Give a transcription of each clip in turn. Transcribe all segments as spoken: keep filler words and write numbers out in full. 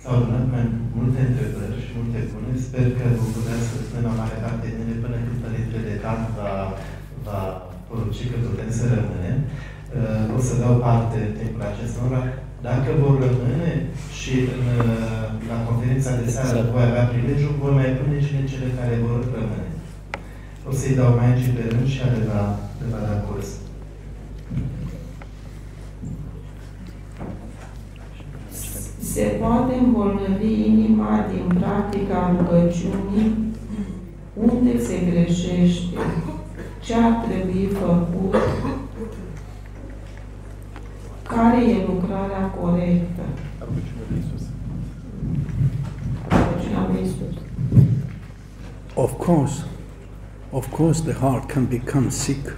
S-au adunat mai multe întrebări și multe bune. Sper că vom putea să spunem o mare parte din ele până când Părintele Decan va, va porunci că putem să rămânem. O să dau parte în timpul acestora. Dacă vor rămâne și în, la conferința de seară voi avea prilejul, voi mai pune și cele care vor rămâne. O să-i dau mai aici pe rând și ale la, de la da curs. Se poate îmbolnăvi inima din practica rugăciunii? Unde se greșește? Ce ar trebui făcut? Care e lucrarea corectă? Rugăciunea lui Iisus. Of course, of course the heart can become sick.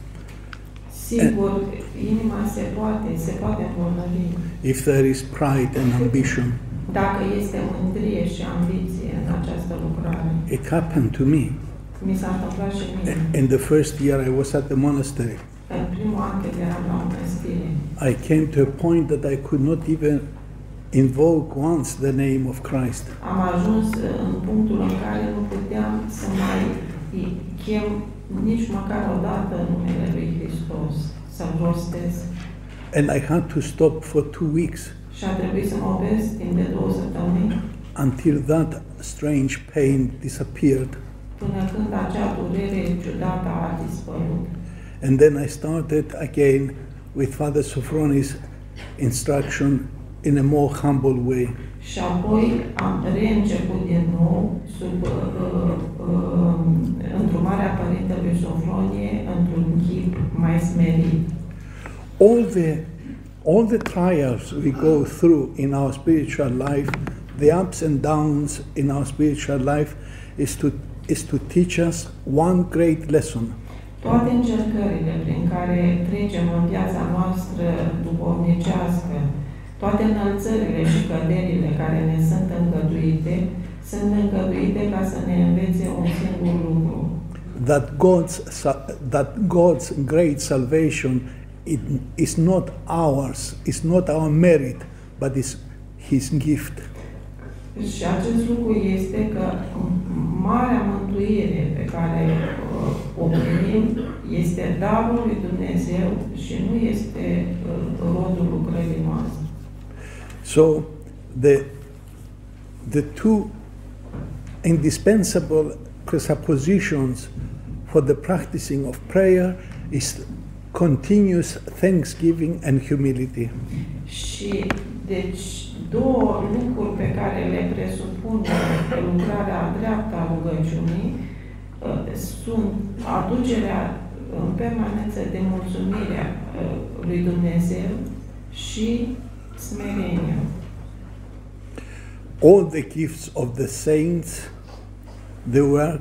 Sigur, inima se poate, se poate îmbolnăvi. If there is pride and ambition. Dacă este mândrie și ambiție în această lucrare. It happened to me. Mi s-a întâmplat și mie. In the first year I was at the monastery. În primul an când eram la mănăstire. I came to a point that I could not even invoke once the name of Christ. Am ajuns în punctul în care nu puteam să mai chem nici măcar o dată numele lui Hristos, să-l rostez. And I had to stop for two weeks. Și a trebuit să mă opresc timp de două săptămâni. Until that strange pain disappeared. Până când acea durere ciudată a dispărut. And then I started again with Father Sophroni's instruction in a more humble way. Și apoi am reînceput din nou sub uh, uh, îndrumarea Părintelui Sofronie într-un chip mai smerit. All the all the trials we go through in our spiritual life, the ups and downs in our spiritual life, is to is to teach us one great lesson. Toate încercările prin care trecem în viața noastră duhovnicească, toate înălțările și căderile care ne sunt îngăduite, sunt îngăduite ca să ne învețe un singur lucru. That God's that God's great salvation it is not ours, is not our merit, but is His gift. Și acest lucru este că marea mântuire pe care o primim este darul lui Dumnezeu și nu este rodul lucrării noastre. So the the two indispensable presuppositions for the practicing of prayer is continuous thanksgiving and humility. Și deci două lucruri pe care le presupune lucrarea dreaptă a rugăciunii sunt aducerea în permanență de mulțumire lui Dumnezeu și smerenia. All the gifts of the saints, they were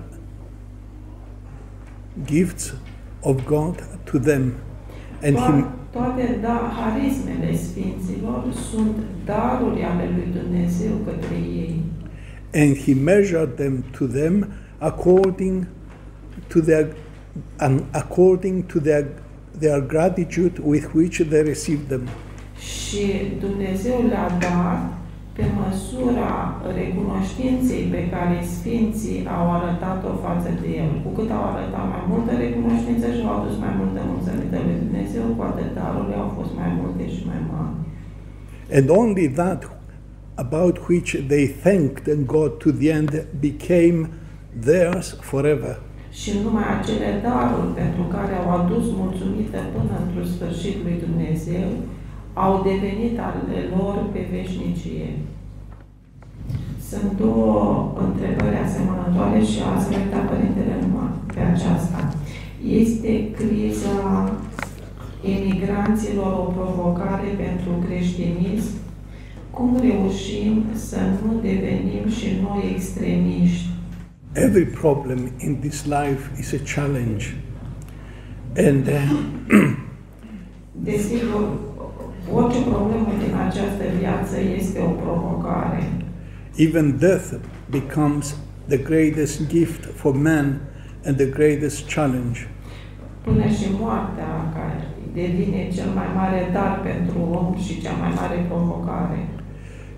gifts of God to them. And Toate, he, toate da, harismele Sfinților sunt daruri ale lui Dumnezeu către ei. And he measured them to them according to their and according to their their gratitude with which they received them. Și Dumnezeu le-a dat pe măsura recunoștinței pe care Sfinții au arătat-o față de El. Cu cât au arătat mai multă recunoștință și au adus mai multă mulțumită lui Dumnezeu, cu atât darurile au fost mai multe și mai mari. And only that about which they thanked God to the end became theirs forever. Și numai acele daruri pentru care au adus mulțumită până într-un sfârșit lui Dumnezeu au devenit ale lor pe veșnicie. Sunt două întrebări asemănătoare și ați uitat Părintele numai pe aceasta. Este criza emigranților o provocare pentru creștinism? Cum reușim să nu devenim și noi extremiști? Every problem in this life is a challenge. And uh, Desigur, orice problemă din această viață este o provocare. even death becomes the greatest gift for man and the greatest challenge. Până și moartea care devine cel mai mare dar pentru om și cea mai mare provocare.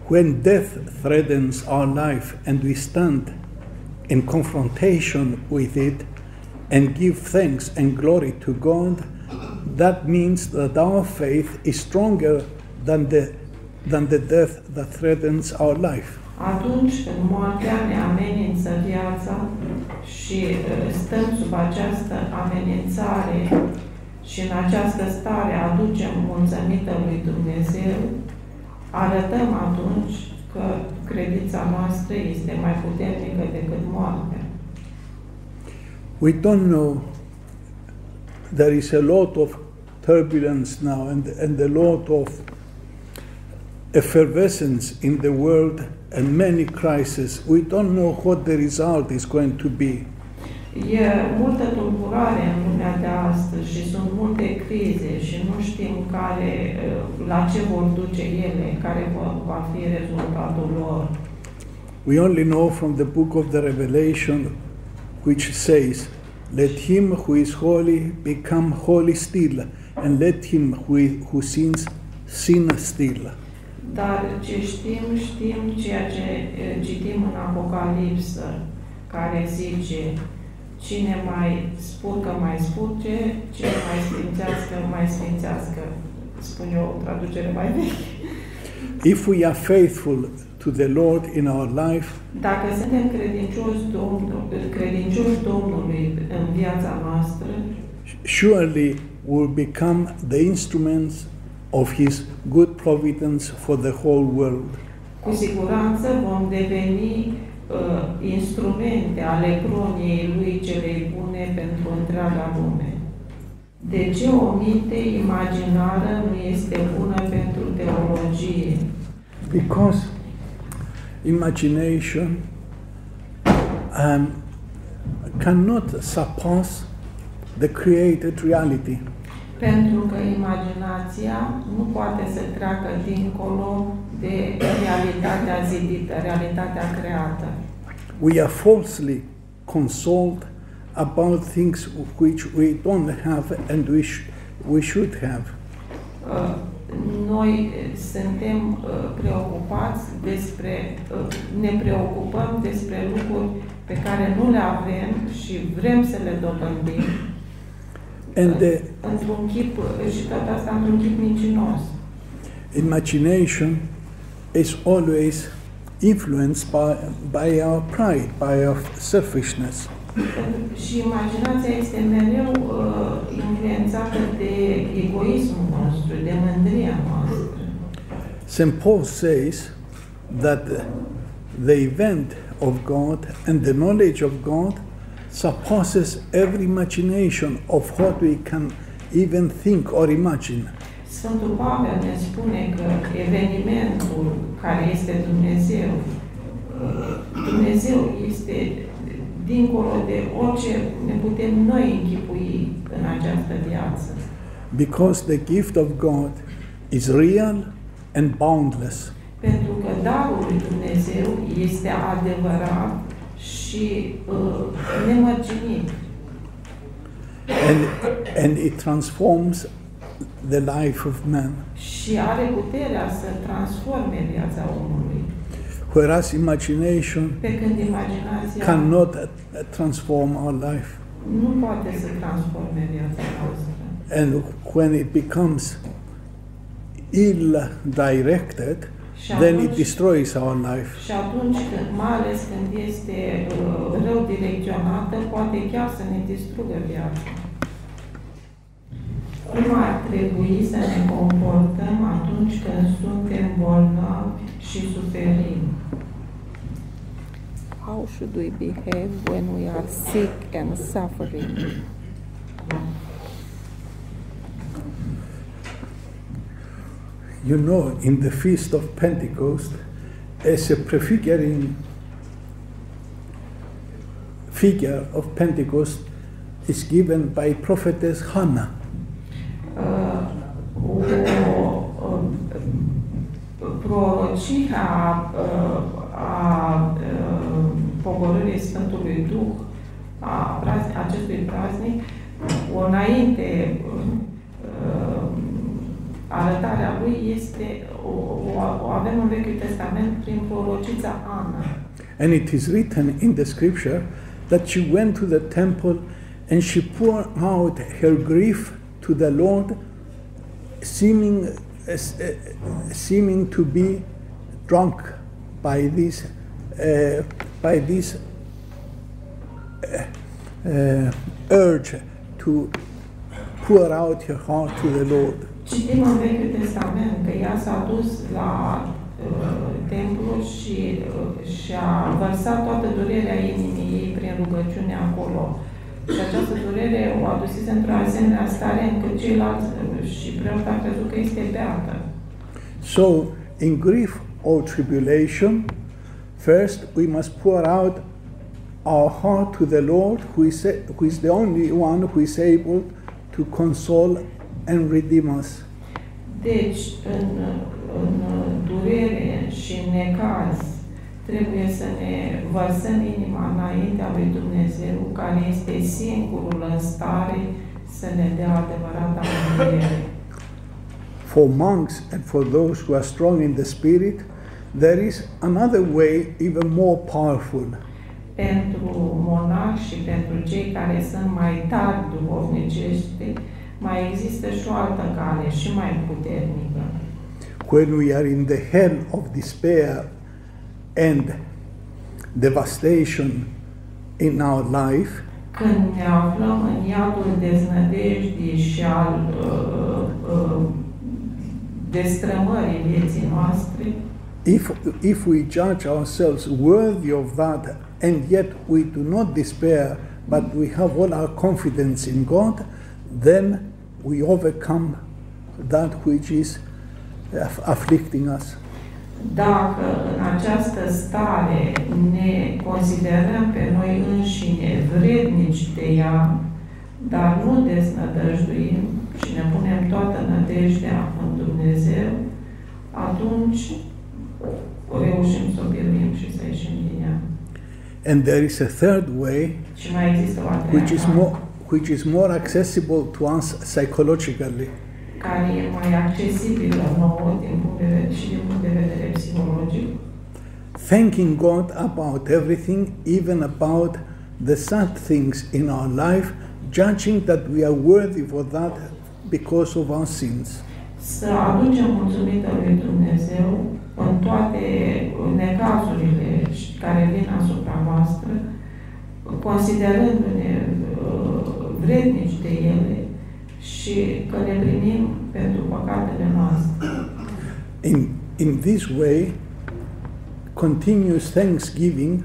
when death threatens our life and we stand in confrontation with it and give thanks and glory to God, that means that our faith is stronger than the, than the death that threatens our life. Atunci când moartea ne amenință viața și stăm sub această amenințare și în această stare aducem mulțumită lui Dumnezeu, arătăm atunci că credința noastră este mai puternică decât moartea. We don't know. There is a lot of turbulence now and, and a lot of effervescence in the world and many crises. We don't know what the result is going to be. E multă tulburare în lumea de astăzi și sunt multe crize și nu știm care, la ce vor duce ele, care va fi rezultatul lor. We only know from the book of the Revelation, which says, "Let him who is holy become holy still, and let him who, who sins sin still." Dar ce știm, știm ceea ce citim în Apocalipsă, care zice: cine mai spurcă, mai spurge, cine mai sfințească, mai sfințească. Spune o traducere mai veche. If we are faithful to the Lord in our life, dacă suntem credincioși Domnului, credincioși Domnului în viața noastră, surely we'll become the instruments of His good providence for the whole world. Cu siguranță vom deveni uh, instrumente ale croniei lui celei bune pentru întreaga lume. De ce o minte imaginară nu este bună pentru teologie? Because imagination um, cannot surpass the created reality. Pentru că imaginația nu poate să treacă dincolo de realitatea zidită, realitatea creată. We are falsely consoled about things which we don't have and we, sh- we should have. Uh, noi suntem uh, preocupați despre, uh, ne preocupăm despre lucruri pe care nu le avem și vrem să le dobândim. And the într-un chip, și tot asta într-un chip mincinos. Imagination is always influenced by, by our pride, by our selfishness. Și imaginația este mereu uh, influențată de egoismul nostru, de mândria noastră. Saint Paul says that the event of God and the knowledge of God surpasses every imagination of what we can even think or imagine. Sfântul Pavel ne spune că evenimentul care este Dumnezeu, Dumnezeu este dincolo de orice ne putem noi închipui în această viață. Because the gift of God is real and boundless. Pentru că darul lui Dumnezeu este adevărat și uh, nemărginit. And, and it transforms the life of man. Și are puterea să transforme viața omului. Whereas imagination Pe când imaginația cannot transform our life. nu poate să transforme viața noastră. And when it becomes ill-directed, then it destroys our life. Și atunci, când, mai ales când este uh, rău direcționată, poate chiar să ne distrugă viața. Cum ar trebui să ne comportăm atunci când suntem bolnavi și suferim? How should we behave when we are sick and suffering? You know, in the Feast of Pentecost, as a prefiguring figure of Pentecost is given by prophetess Hannah. Uh, o prorocia uh, a uh, pogorârii Sfântului Duh a acestui praznic, o înainte uh, arătarea lui lui este, o, o, o avem în Vechiul Testament prin prorocița Ana. And it is written in the scripture that she went to the temple and she poured out her grief to the Lord, seeming, uh, seeming to be drunk by this, uh, by this uh, uh, urge to pour out her heart to the Lord. Citim în Vechiul Testament că ea s-a dus la uh, templu și uh, și-a vărsat toată durerea inimii ei prin rugăciune acolo. Și această durere o adusise într-o asemenea stare încât ceilalți uh, și preotul a crezut că este beată. So, in grief or tribulation, first we must pour out our heart to the Lord, who is, who is the only one who is able to console and redeem us. Deci, în, în durere și în necaz, trebuie să ne vărsăm inima înaintea lui Dumnezeu, care este singurul în stare să ne dea adevărata mântuire. For monks and for those who are strong in the spirit, there is another way even more powerful. Pentru monaci și pentru cei care sunt mai tari duhovnicește, mai există și o altă cale și mai puternică. When we are in the hell of despair and devastation in our life, când ne aflăm în iadul deznădejdii și al uh, uh, destrămării vieții noastre, if, if we judge ourselves worthy of that, and yet we do not despair, but we have all our confidence in God, then we overcome that which is afflicting us. Dacă în această stare ne considerăm pe noi înșine vrednici de ea, dar nu deznădăjduim și ne punem toată nădejdea în Dumnezeu, atunci reușim să o biruim și să ieșim din ea. And there is a third way, Și mai există o a treia which is cale, more, which is more accessible to us psychologically. care e mai accesibilă nouă din punct de vedere, și din punct de vedere psihologic. Thanking God about everything, even about the sad things in our life, judging that we are worthy for that because of our sins. Să aducem mulțumită lui Dumnezeu în toate necazurile care vin asupra noastră, considerându-ne uh, vrednici de ele și că le primim pentru păcatele noastre. In, in this way, continuous thanksgiving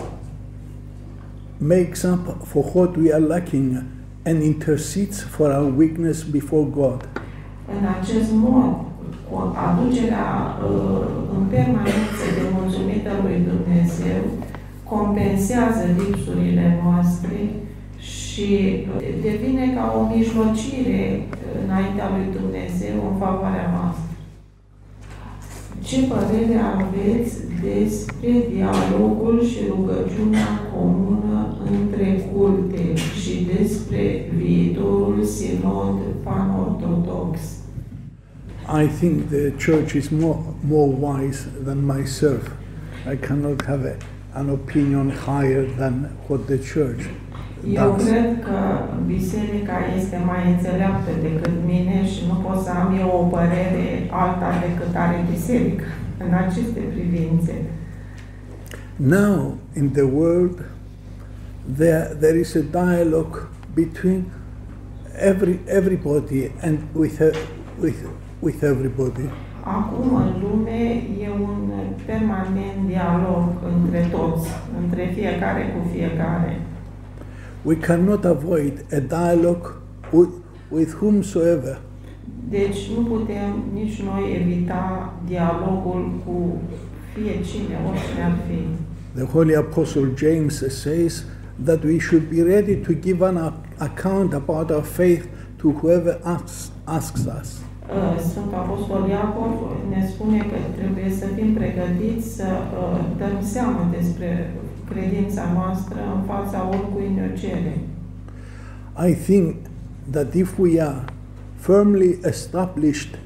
makes up for what we are lacking and intercedes for our weakness before God. În acest mod, cu aducerea uh, în permanență de mulțumită lui Dumnezeu compensează lipsurile noastre și devine ca o mijlocire înaintea lui Dumnezeu în favoarea noastră. Ce părere aveți despre dialogul și rugăciunea comună între culte și despre viitorul sinod pan-ortodox? I think the church is more, more wise than myself. I cannot have a, an opinion higher than what the church Eu does. cred că biserica este mai înțeleaptă decât mine și nu pot să am eu o părere alta decât are biserica în aceste privințe. Now, in the world, there, there is a dialogue between every, everybody and with, a, with, with everybody. Acum, în lume, e un permanent dialog între toți, între fiecare cu fiecare. We cannot avoid a dialogue with, with whomsoever. Deci nu putem nici noi evita dialogul cu fie cine, oricine ar fi. The Holy Apostle James says that we should be ready to give an account about our faith to whoever asks, asks us. Sfântul Apostol Iacov ne spune că trebuie să fim pregătiți să dăm seama despre credința noastră în fața oricui ne cere. I think that if we are firmly established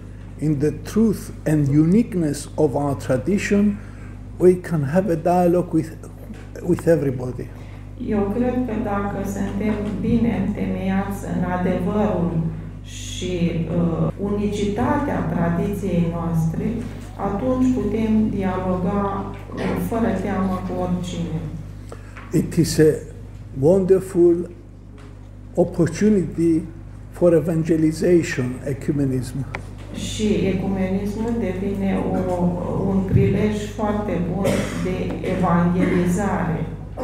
in the truth and uniqueness of our tradition, we can have a dialogue with, with everybody. Eu cred că dacă suntem bine întemeiați în adevărul și uh, unicitatea tradiției noastre, atunci putem dialoga uh, fără teamă cu oricine. It is a wonderful opportunity for evangelization, ecumenism. Și ecumenismul devine o, un prilej foarte bun de evangelizare.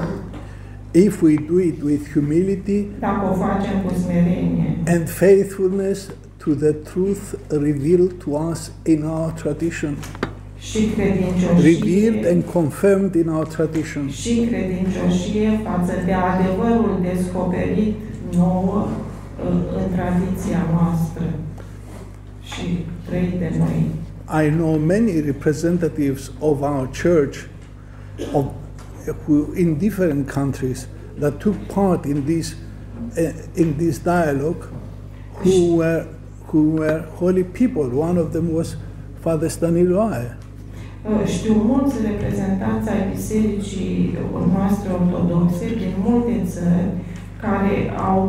If we do it with humility Dacă o facem cu smerenie and faithfulness to the truth revealed to us in our tradition, și revealed credincioșie, and confirmed in our tradition. și credincioșie față de adevărul descoperit nouă în tradiția noastră și trăit de noi. I know many representatives of our church of, who, in different countries that took part in this, uh, in this dialogue who were, who were holy people. One of them was Father Staniloae. Știu mulți reprezentanți ai bisericii noastre ortodoxe din multe țări care au,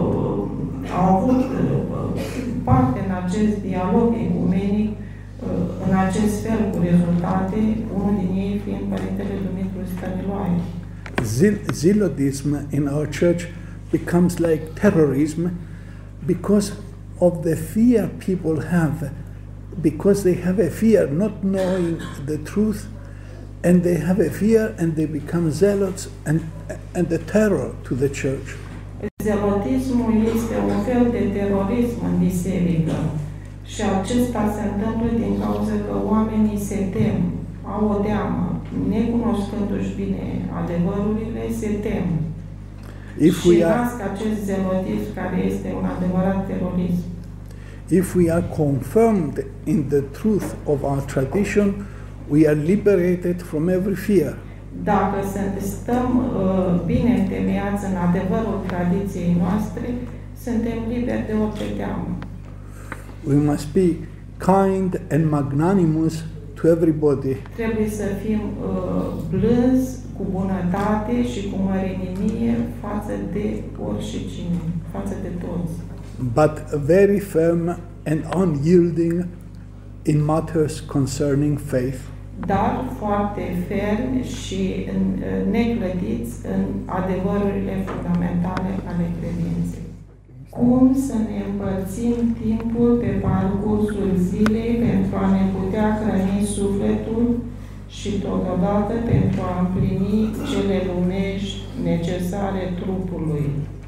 au avut parte în acest dialog ecumenic în acest fel cu rezultate, unul din ei fiind Părintele Dumitru Staniloae. Zealotism in our church becomes like terrorism because of the fear people have, because they have a fear not knowing the truth, and they have a fear and they become zealots and, and a terror to the church. Zelotismul este un fel de terorism în biserică și acesta se întâmplă din cauza că oamenii se tem, au o teamă, necunoscându-și bine adevărurile, se tem. If Și we are, nasc acest zelotism care este un adevărat terorism. if we are confirmed in the truth of our tradition, we are liberated from every fear. Dacă stăm uh, bine întemeiați în adevărul tradiției noastre, suntem liberi de orice teamă. We must be kind and magnanimous to everybody. Trebuie să fim uh, blânzi, cu bunătate și cu mărinimie față de oricine, față de toți. But very firm and unyielding in matters concerning faith. Dar foarte fermi și în, neclădiți în adevărurile fundamentale ale credinței. Cum să ne împărțim timpul pe parcursul zilei pentru a ne putea hrăni sufletul și totodată pentru a împlini cele lumești necesare trupului?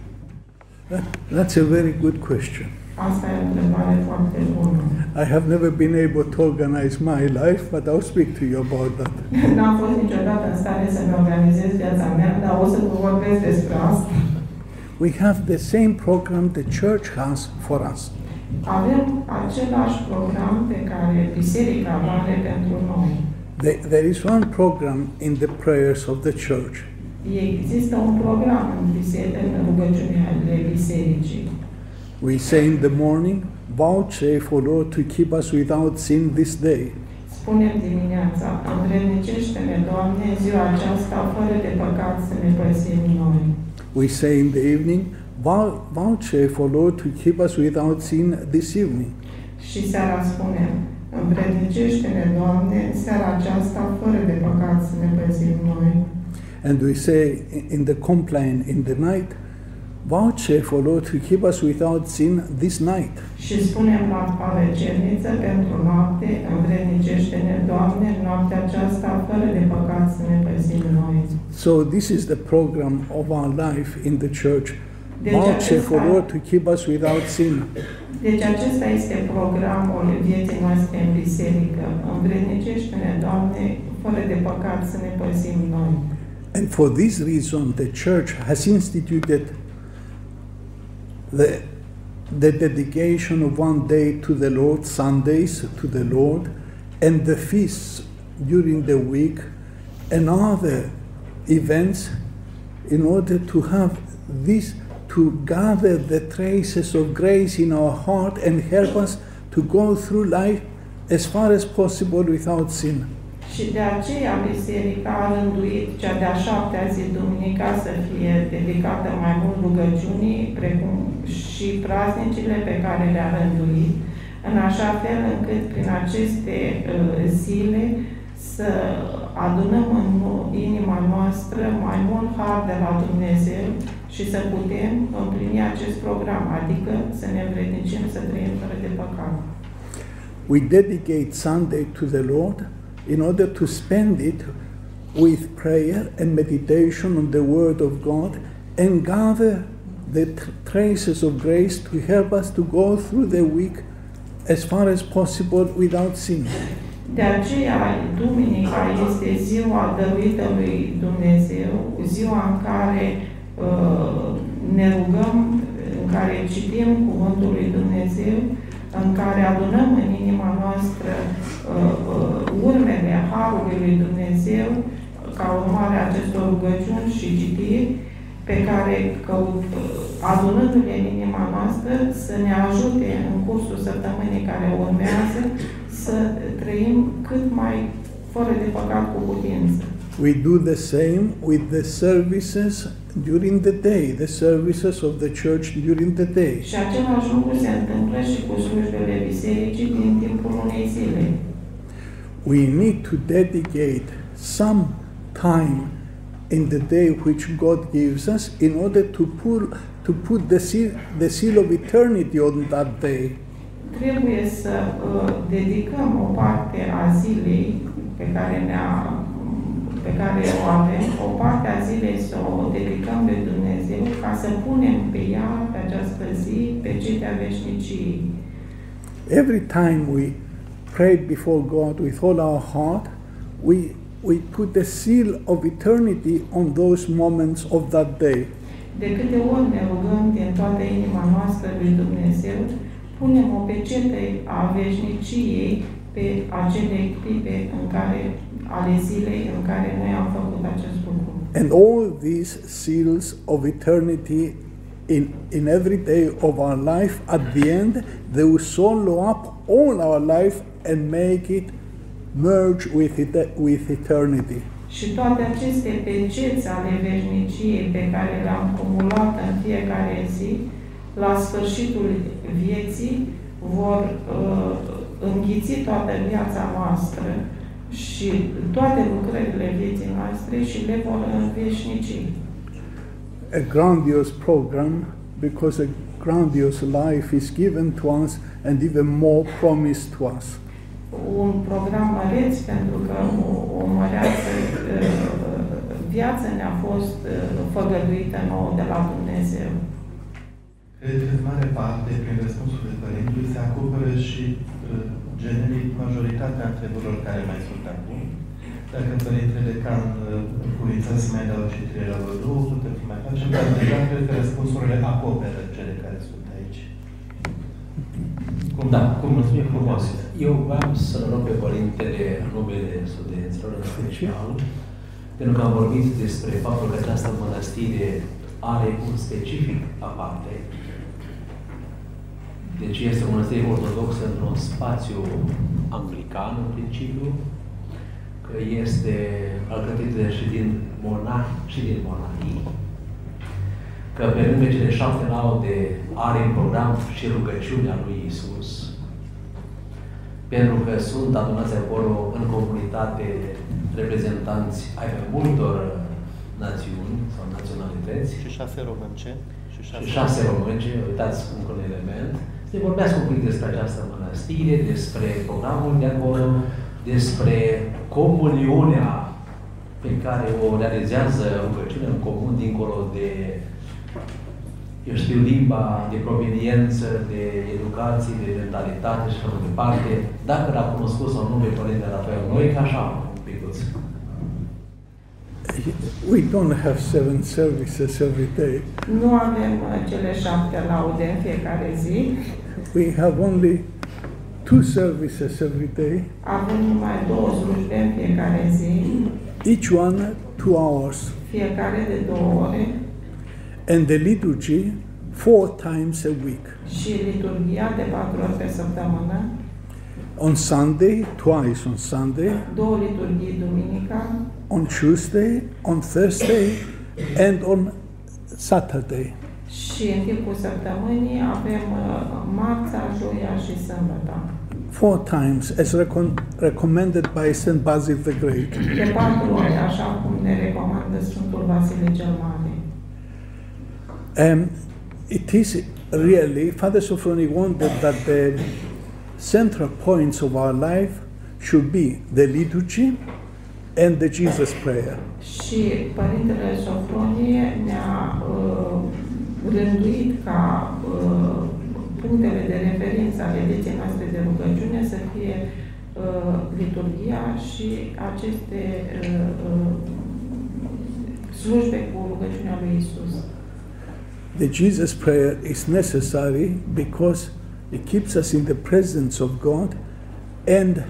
That's a very good question. Asta e o întrebare foarte bună. I have never been able to organize my life, but I'll speak to you about that. N-am fost niciodată în stare să-mi organizez viața mea, dar o să vă vorbesc despre asta. We have the same program the church has for us. Avem același program pe care biserica îl are pentru noi. There, there is one program in the prayers of the church. Există un program în, biserică, în rugăciunile bisericii. We say in the morning, vouchsafe, O Lord, to keep us without sin this day. Spunem dimineața, învrednicește-ne, Doamne, ziua aceasta, fără de păcat să ne păzim noi. We say in the evening, vouchsafe, O Lord, to keep us without sin this evening. Și seara spunem, învrednicește-ne, Doamne, seara aceasta, fără de păcat să ne păzim noi. And we say in the compline in the night, vouchsafe, O Lord, to keep us without sin this night. Și spunem la pavecerniță pentru noapte, învrednicește-ne, Doamne, noaptea aceasta, fără de păcat să ne păzim noi. So this is the program of our life in the church. Deci Vouchsafe, O acesta, Lord, to keep us without sin. deci acesta este programul vieții noastre în biserică. Învrednicește-ne, Doamne, fără de păcat să ne păzim noi. And for this reason, the church has instituted the, the dedication of one day to the Lord, Sundays to the Lord, and the feasts during the week, and other events, in order to have this, to gather the traces of grace in our heart and help us to go through life as far as possible without sin. Și de aceea Biserica a rânduit cea de-a șaptea zi, duminica, să fie dedicată mai mult rugăciunii, precum și praznicile pe care le-a rânduit, în așa fel încât prin aceste uh, zile să adunăm în inima noastră mai mult har de la Dumnezeu și să putem împlini acest program, adică să ne învrednicim să trăim fără de păcat. We dedicate Sunday to the Lord in order to spend it with prayer and meditation on the Word of God and gather the traces of grace to help us to go through the week as far as possible without sin. De aceea, duminica este ziua dăruită lui Dumnezeu, ziua în care uh, ne rugăm, în care citim Cuvântul lui Dumnezeu, în care adunăm în inima noastră uh, uh, urmele Harului lui Dumnezeu, ca urmare a acestor rugăciuni și citiri, pe care, căut, adunându-le în inima noastră, să ne ajute în cursul săptămânii care urmează să trăim cât mai fără de păcat cu putință. We do the same with the services during the day, the services of the church during the day. Și același lucru se întâmplă și cu slujbele bisericii din timpul unei zile. We need to dedicate some time in the day which God gives us in order to put, to put the, seal, the seal of eternity on that day. Trebuie să uh, dedicăm o parte a zilei pe care, ne-a, pe care o avem, o parte a zilei să o dedicăm lui Dumnezeu, ca să punem pe ea, pe această zi, pe cetea veșniciei. Every time we pray before God with all our heart, we, we put the seal of eternity on those moments of that day. De câte ori ne rugăm din toată inima noastră lui Dumnezeu, punem o pecete a veșniciei pe acele clipe în care, ale zilei în care noi am făcut acest lucru. And all these seals of eternity in, in every day of our life, at the end, they will swallow up all our life and make it merge with, it, with eternity. Și toate aceste peceți ale veșniciei pe care le-am cumulat în fiecare zi, la sfârșitul vieții, vor uh, înghiți toată viața noastră și toate lucrările vieții noastre și le vor înveșnici. A grandiose program, because a grandiose life is given to us and even more promised to us. Un program măreț, pentru că o, o măreață uh, viață ne-a fost uh, făgăduită nouă de la Dumnezeu. Cred că în mare parte, prin răspunsul de părintele, se acoperă și uh, generic majoritatea întrebărilor care mai sunt acum. Dacă părintele Can cuvința să mai dau citire la vreo două, putem să mai facem, dar deja cred că răspunsurile acoperă cele care sunt aici. Cum, da, cum mulțumim frumos. Eu vreau să rog pe părintele în numele studenților în special, pentru că am vorbit despre faptul că această mănăstire are un specific aparte. Deci este o mănăstire ortodoxă într-un spațiu anglican, în principiu, că este alcătuită și din monahi și din monahii, că pe lângă cele șapte laude are în program și rugăciunea lui Iisus, pentru că sunt adunați acolo în comunitate reprezentanți ai mai multor națiuni sau naționalități. Și șase românce. Și șase, și șase românce, uitați încă un element. Să vorbească un pic despre această mănăstire, despre programul de acolo, despre comuniunea pe care o realizează rugăciunea în comun, dincolo de, eu știu, limba, de proveniență, de educație, de mentalitate și așa mai departe. Dacă l-a cunoscut sau nu pe Părintele Rafael Noica, așa, un picuț. We don't have seven services every day. Nu avem cele șapte laude în fiecare zi. We have only two services every day. Avem numai două slujbe în fiecare zi. Each one two hours. Fiecare de două ore. And the liturgy four times a week. Și liturghia de patru ori pe săptămână. on Sunday, twice on Sunday, două liturghii duminica, on Tuesday, on Thursday, and on Saturday. și în timpul săptămânii avem uh, marța, joia și sâmbătă. Four times, as recom- recommended by Saint Basil the Great. De patru ori, așa cum ne recomandă Sfântul Vasile cel Mare. Um, it is really, Father Sophroni wanted that the central points of our life should be the liturgy and the Jesus prayer. Și Părintele Sofronie ne-a uh, rânduit ca uh, punctele de referință ale vieții noastre de rugăciune să fie uh, liturgia și aceste uh, uh, slujbe cu rugăciunea lui Isus. The Jesus prayer is necessary because it keeps us in the presence of God and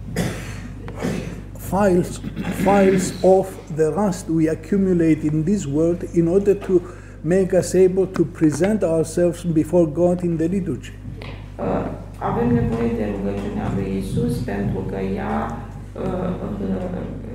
files, files off the rust we accumulate in this world in order to make us able to present ourselves before God in the liturgy. Uh, avem nevoie de rugăciunea lui Isus pentru că ea uh, uh,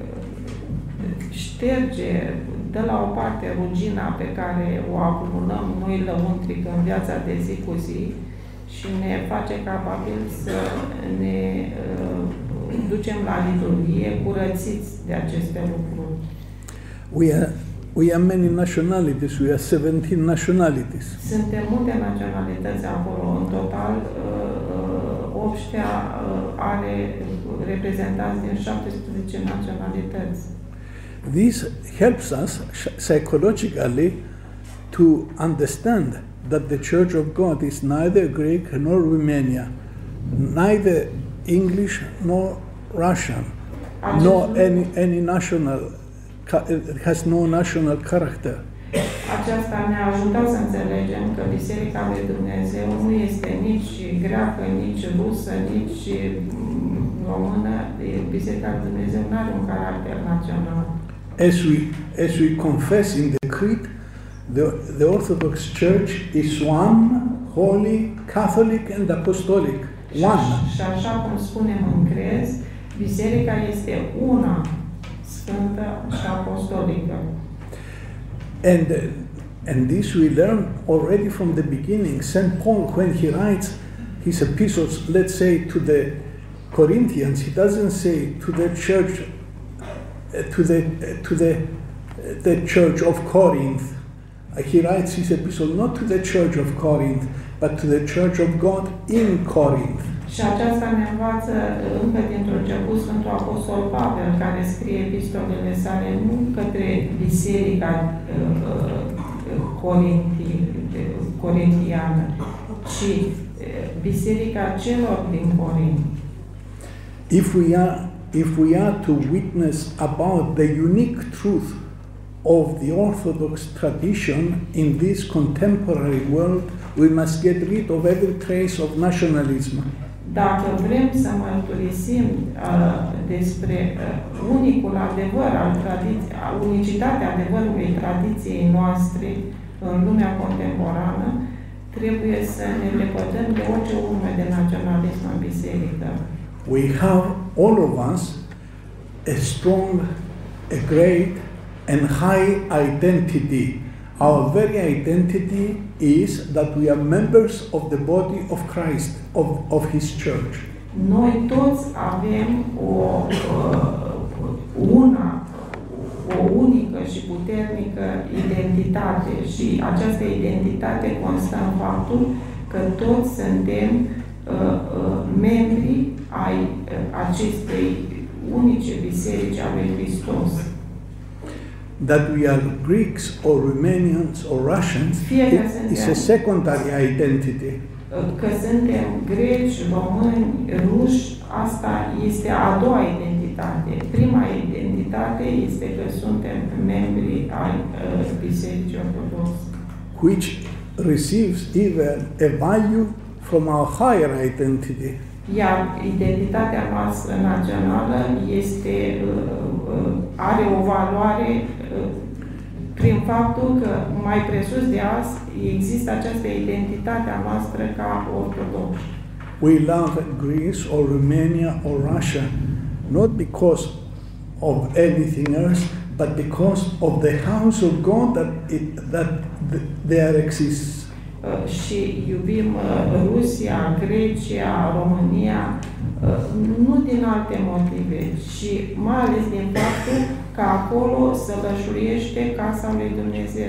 șterge, dă la o parte rugina pe care o acumulăm noi lăuntric în viața de zi cu zi și ne face capabil să ne uh, ducem la liturghie curățiți de aceste lucruri. We are, we are many nationalities, we are seventeen nationalities. Suntem multe naționalități acolo, în total uh, Obștea uh, are reprezentanți din șaptesprezece naționalități. This helps us psychologically to understand that the Church of God is neither Greek nor Romanian, neither English nor Russian, nor any, any national, it has no national character. Aceasta ne-a ajutat să înțelegem că Biserica lui Dumnezeu nu este nici greacă, nici rusă, nici română. Biserica lui Dumnezeu nu are un caracter național. As we, as we confess in the Creed, the, the Orthodox Church is one, holy, Catholic and Apostolic. One. Și așa cum spunem în crez, Biserica este una, sfântă și apostolică. And, uh, and this we learn already from the beginning. Saint Paul, when he writes his epistles, let's say to the Corinthians, he doesn't say to the church, uh, to the uh, to the uh, the church of Corinth. Uh, he writes his epistle not to the church of Corinth, but to the church of God in Corinth. Și aceasta ne învață încă dintr-un început Sfântul Apostol Pavel, care scrie epistolele sale nu către biserica uh, corinti, corintiană, ci uh, biserica celor din Corint. If we are if we are to witness about the unique truth of the Orthodox tradition in this contemporary world, we must get rid of every trace of nationalism. Dacă vrem să mărturisim uh, despre uh, unicul adevăr al tradiției, unicitatea adevărului tradiției noastre în lumea contemporană, trebuie să ne lepădăm de orice urmă de naționalism în biserică. We have, all of us, a strong, a great and high identity. Our very identity is that we are members of the body of Christ, of, of His church. Noi toți avem o uh, una, o unică și puternică identitate și această identitate constă în faptul că toți suntem uh, uh, membri ai uh, acestei unice biserici a lui Hristos. That we are Greeks or Romanians or Russians it is a secondary identity. Că suntem greci, români, ruși, asta este a doua identitate. Prima identitate este că suntem membri ai uh, Bisericii Ortodoxe. Which receives even a value from our higher identity. Iar identitatea noastră națională este, are o valoare prin faptul că mai presus de azi există această identitate a noastră ca ortodoxi. we love Greece or Romania or Russia, not because of anything else, but because of the house of God that it, that th- there exists. Uh, și iubim uh, Rusia, Grecia, România, uh, nu din alte motive, ci mai ales din faptul că acolo sălășluiește casa lui Dumnezeu.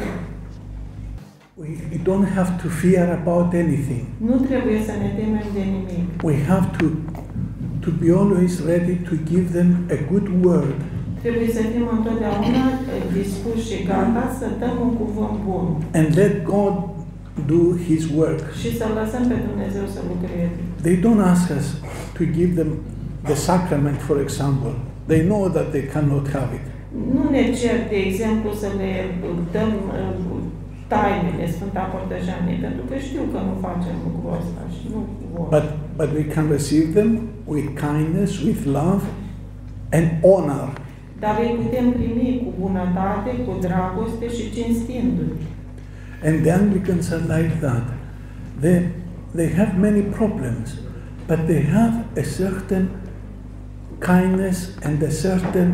We we don't have to fear about anything. Nu trebuie să ne temem de nimic. We have to to be always ready to give them a good word. Trebuie să fim întotdeauna dispuși și gata să dăm un cuvânt bun. And let God do His work. Și să lăsăm pe Dumnezeu să lucreze. They don't ask us to give them the sacrament, for example. They know that they cannot have it. Nu ne cer, de exemplu, să le dăm tainele, Sfânta Părtășanie, pentru că știu că nu facem lucrul ăsta și nu vor. But, but we can receive them with kindness, with love and honor. Dar îi putem primi cu bunătate, cu dragoste și cinstindu-i. And the Anglicans are like that. They, they have many problems, but they have a certain kindness and a certain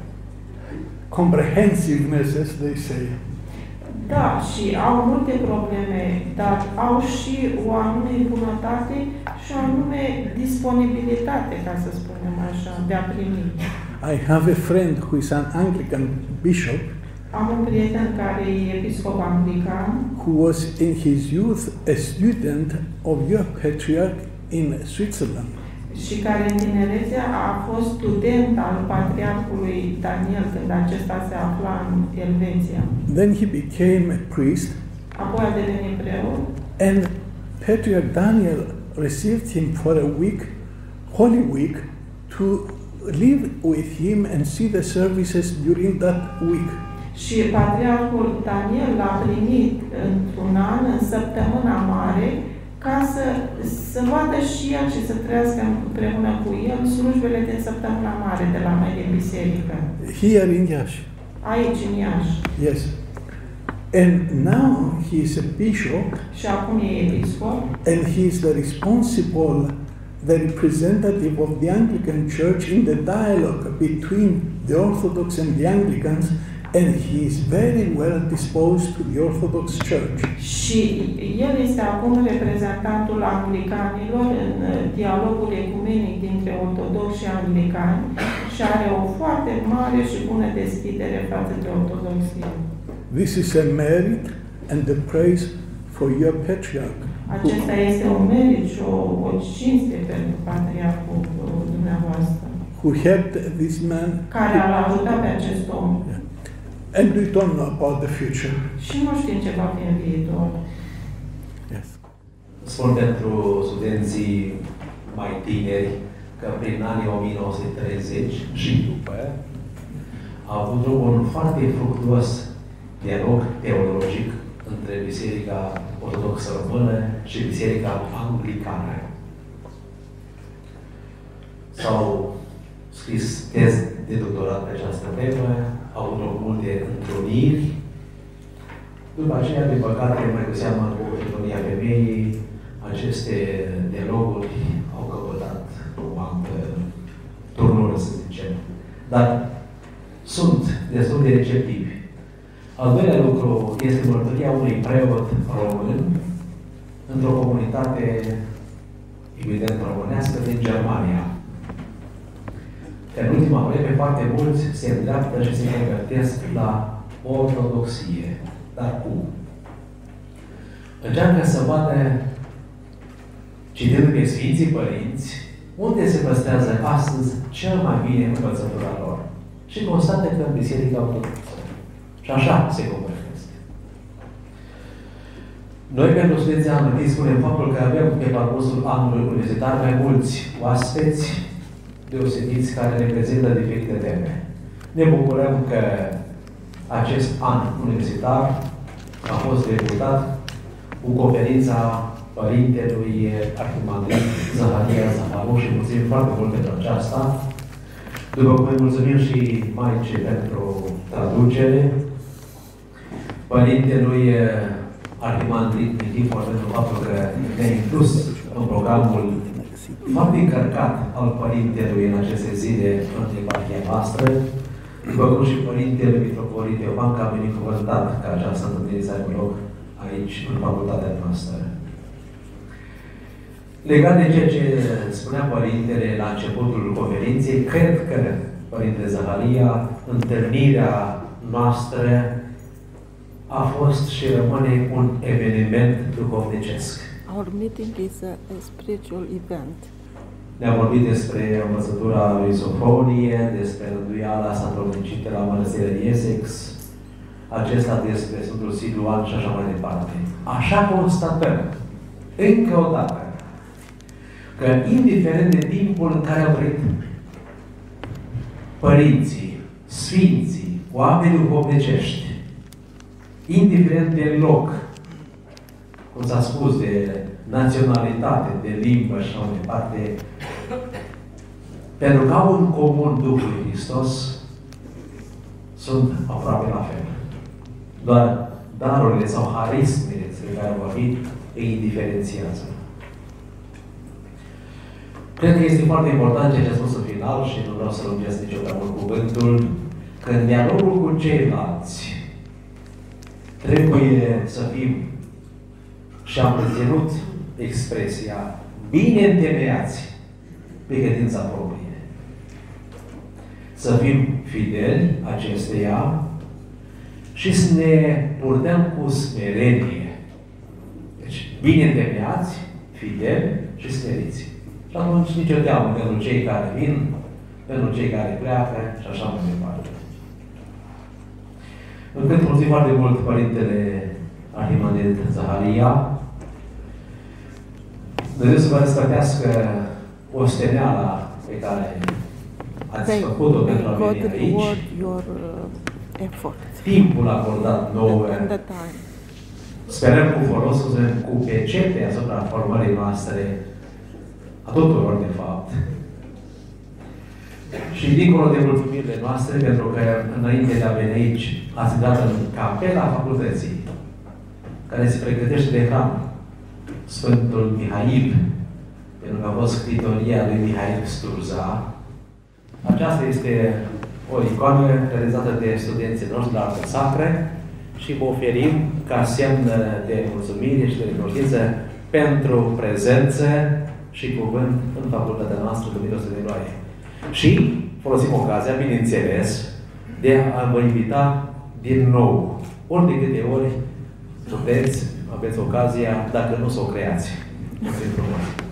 comprehensiveness, as they say. Da, și au multe probleme, dar au și o anume bunătate și o anume disponibilitate, ca să spunem așa, de a primi. I have a friend who is an Anglican bishop. Am un prieten care e episcop anglican, who was in his youth a student of your patriarch in Switzerland. și care în tinerețe a fost student al patriarhului Daniel când acesta se afla în Elveția. Then he became a priest. Apoi a devenit preot. And Patriarch Daniel received him for a week, Holy Week, to live with him and see the services during that week. Și patriarhul Daniel l-a primit într-un an, în săptămâna mare, ca să, să vadă și el și să trăiască împreună cu el slujbele din săptămâna mare de la noi din biserică. Here in Iași. Aici, în Iași. Yes. And now he is a bishop. Și acum e episcop. And he is the responsible, the representative of the Anglican Church in the dialogue between the Orthodox and the Anglicans, and he is very well disposed to the Orthodox Church. Și el este acum reprezentantul anglicanilor în dialogul ecumenic dintre ortodoxi și anglicani și are o foarte mare și bună deschidere față de ortodoxie. This is a merit and the praise for your patriarch. Acesta este un merit și o, o cinste pentru patriarhul dumneavoastră. Who helped this man. Care l-a ajutat pe acest om. Yeah. And we don't know about the future. Și nu știm ce va fi în viitor. Yes. Spun pentru studenții mai tineri că prin anii o mie nouă sute treizeci și după a avut un foarte fructuos dialog teologic între Biserica Ortodoxă Română și Biserica Anglicană. S-au scris teze de doctorat pe această temă, au avut loc multe întruniri. După aceea, de păcate, mai cu seamă cu Economia Femeii, aceste dialoguri au căpătat o altă turnură, să zicem. Dar sunt destul de receptivi. Al doilea lucru este mărturia unui preot român într-o comunitate evident românească din Germania. Că în ultima vreme foarte mulți se îndreaptă și se convertesc la ortodoxie. Dar cum? Încearcă să vadă, citând pe Sfinții Părinți, unde se păstrează astăzi cel mai bine învățătura lor. Și constată că în Biserica Ortodoxă. Și așa se convertesc. Noi, pentru studenții amătiți, spunem faptul că avem pe parcursul anului universitar mai mulți oaspeți deosebiți care reprezintă diferite teme. Ne bucurăm că acest an universitar a fost debutat cu conferința Părintelui Arhimandrit Zaharia Zaharu și mulțumim foarte mult pentru aceasta. După cum mulțumim și Maicii pentru traducere, Părintelui Arhimandrit Nichifor pentru faptul că ne-a inclus în programul city. foarte încărcat al Părintelui în aceste zile în eparhia noastră. După cum și Părintele Mitropolit Ioan, că a binecuvântat ca această întâlnire să aibă loc aici, în facultatea noastră. Legat de ceea ce spunea Părintele la începutul conferinței, cred că, Părintele Zaharia, întâlnirea noastră a fost și rămâne un eveniment duhovnicesc. Our meeting is a, a spiritual event. Ne-a vorbit despre învățătura lui Sofonie, despre rânduiala statornicită la Mănăstirea din Essex, acesta despre Sfântul Siluan și așa mai departe. Așa constatăm, încă o dată, că indiferent de timpul în care au trăit părinții, sfinții, oamenii duhovnicești, indiferent de loc, cum s-a spus, de naționalitate, de limbă și așa mai departe, pentru că au în comun Duhul lui Hristos, sunt aproape la fel. Doar darurile sau harismele despre care au vorbit îi diferențiază. Cred că este foarte important ceea ce a spus în final și nu vreau să lungesc niciodată cuvântul, că în dialogul cu ceilalți trebuie să fim, și am reținut expresia, bine întemeiați pe credința proprie. Să fim fideli acesteia și să ne purtăm cu smerenie. Deci, bine întemeiați, fideli și smeriți. Și atunci nicio teamă pentru cei care vin, pentru cei care pleacă și așa mai departe. Încât mulțumim foarte mult Părintele Arhimandrit Zaharia. Dumnezeu să vă răsplătească osteneala pe care ați Thank făcut-o pentru a God veni aici. reward your uh, effort Timpul acordat nouă. and the time. Sperăm cu folos, cu pecete asupra formării noastre, a tuturor, de fapt. Și dincolo de mulțumirile noastre, pentru că înainte de a veni aici, ați dat în capela facultății, care se pregătește de hram, Sfântul Mihail, pentru că a fost scritoria lui Mihail Sturza. Aceasta este o icoană realizată de studenții noștri la arte sacre și vă oferim ca semn de mulțumire și de recunoștință pentru prezență și cuvânt în facultatea noastră Dumnezeu de Glorie. Și folosim ocazia, bineînțeles, de a vă invita din nou, ori de câte ori puteți, aveți ocazia, dacă nu să o creați. Mulțumim frumos!